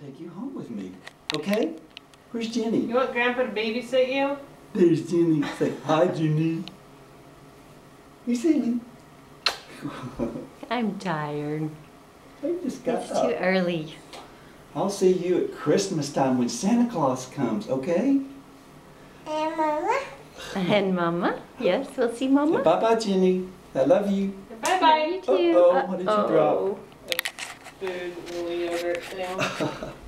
take you home with me. Okay? Where's Jenny? You want Grandpa to babysit you? There's Jenny. Say hi, Jenny. You see me? I'm tired. I just got It's up. too early. I'll see you at Christmas time when Santa Claus comes, okay? And Mama? And Mama? Yes, we'll see Mama. Bye-bye, Jenny. I love you. Bye-bye. You too. Uh-oh, what did you drop? Food, little yogurt thing.